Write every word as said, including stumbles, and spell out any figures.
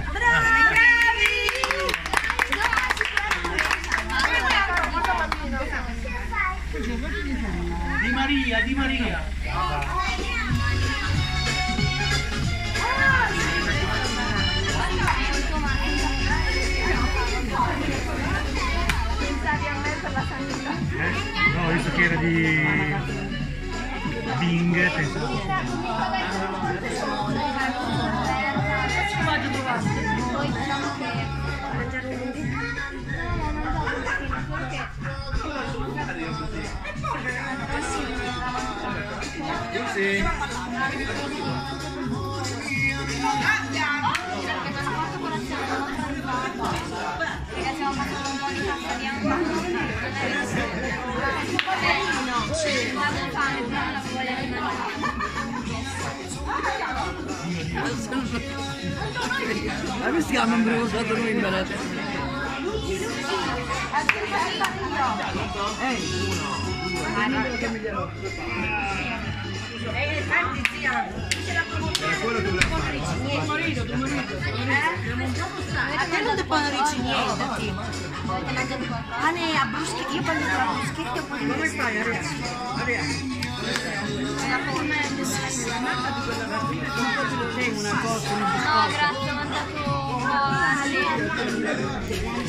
Di Maria, Di Maria. Eh? No, ho visto che era di Bing, pensavo. Poi diciamo che mangiare un Sì. Ragazzi, ho fatto un po' di pasta bianca. Non è la fame, però la voglia di mangiare. Ma questi hanno bruciato noi in beretta. Ehi, uno, Eh, tanti zia, c'è la promozione tuo marito, tuo marito. A te non ti fanno ricci niente, sì. Pane a bruschetta, io prendo la bruschetta e poi... Come stai, Aria? Aria? La forma è La nata di quella rapina che un po' te lo sei una cosa, un no, grazie, ho mandato un po'